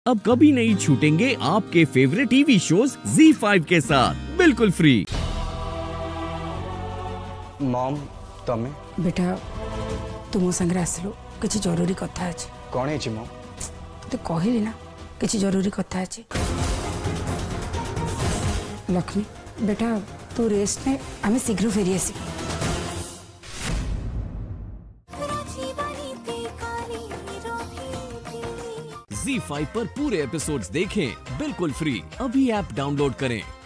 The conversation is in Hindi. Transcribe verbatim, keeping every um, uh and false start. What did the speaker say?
अब कभी नहीं छूटेंगे आपके favourite TV shows Zee five के साथ बिल्कुल फ्री। मॉम तमे बेटा तुम संगे आसलु किसी जरूरी कथा अछि। कौन है मॉम? तो कहली ना किसी जरूरी कथा अछि। लक्ष्मी बेटा तू रेस्ट ने आमे शीघ्र फेरी आसी। ज़ी फाइव पर पूरे एपिसोड्स देखें बिल्कुल फ्री। अभी ऐप डाउनलोड करें।